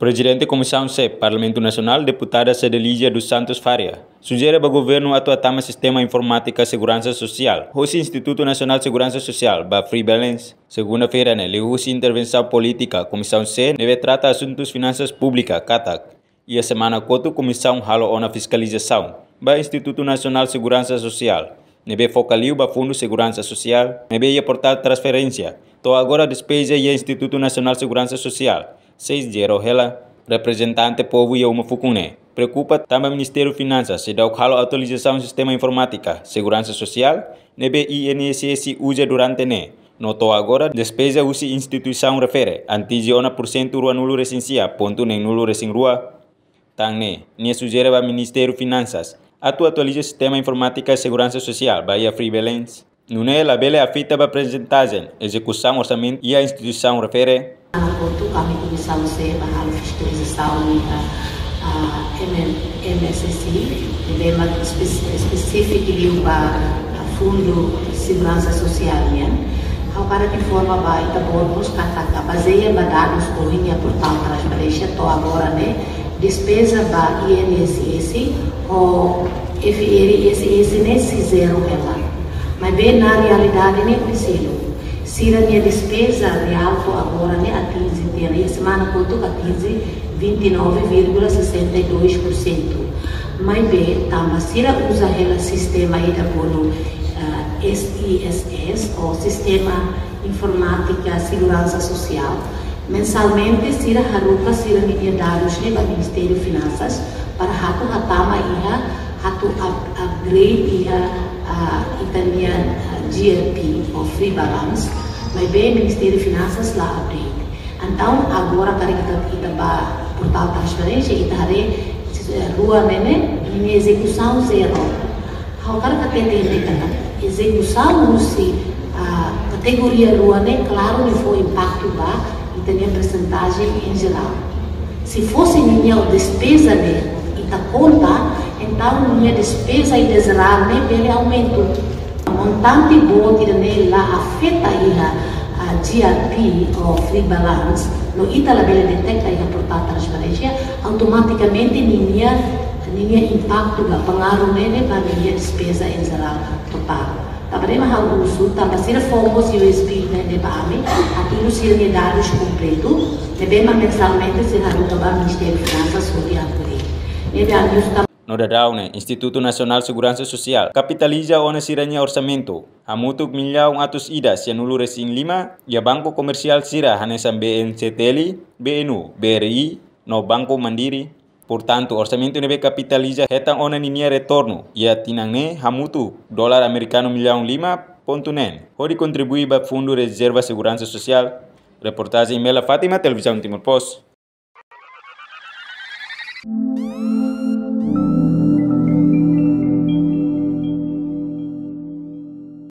Presidente Comissão C, Parlamento Nacional, deputada Cedelígia dos Santos Faria, sugere ao governo atuar no Sistema Informática Segurança Social, o Instituto Nacional de Segurança Social, ba Free Balance. Segunda-feira, né, o Intervenção Política, Comissão C, deve tratar assuntos finanças públicas, CATAC, e a semana coto Comissão halo na fiscalização, ba Instituto Nacional de Segurança Social, nebe focaliu ba Fundo Segurança Social, nebe aportar transferência, to agora despesa e Instituto Nacional de Segurança Social. 6-0 hela, representante povo e uma fucune. Preocupa também o Ministério Finanças, se dá o halo atualização do Sistema Informática, Segurança Social, nebe INSS usa durante ne. Notou agora, despesa usa instituição refere, antigi 1% rua nulo recensia, ponto nem nulo recém rua. Tang ne sugere ao Ministério Finanças, atualiza o Sistema Informática Segurança Social, Bahia Free Balance. Nune la bela afita ba apresentagem, execução, orçamento e a instituição refere. Kami Comissão C, a fiscalização MSSI, tema específico para o Fundo de Segurança Social. Para que forma vai tabormos a baseia para dados corrinha portal transparência, to agora né despesa para INSS ou FRSS nesse zero ela, mas bem na realidade nem precisa. Se a minha despesa real agora né atinge, a semana quanto atinge 29,62%. Mas bem, também se usa o sistema aí da bono SISS, ou Sistema Informática Segurança Social, mensalmente se a haruka se a minha dados né para o Ministério Finanças para hatu hatama iha hatu upgrade iha italian GLP ou Free Balance, mas bem o Ministério Finanças lá update. Então agora para kita ba portal transferência kita hari rua nene ini execução zero. Agora kita entende que execução se categoria rua né claro não foi impacto ba e tem a percentagem em geral. Se fosse minha despesa né ita conta, então minha despesa e desral né pelo aumento. Montante bote né lá afeta a GRP ou Free Balance, no ita la bela detecta a portal transferência, automaticamente minha impacto da pengaruh né para minha despesa em geral total. Também hal uso também se fomos USB né de bame, aquilo se lhe dados completo, bem mensalmente se harus ke Ministério Finanças sobre a No dadau ne, Instituto Nacional Segurança Social capitaliza ona siranya orçamento. Hamutuk milhão atos idas yang nulu resin 5 ya Banco Comercial Sira hanesan BNCTL, BNU, BRI, no Banco Mandiri. Portanto, orçamento nebe capitaliza hetang ona ninia retorno. Ya tinang ne hamutu dolar americano milhão 5.9. Hori contribui ba Fundo Reserva Segurança Social. Reportagem Mela Fátima, Televisão Timor Post.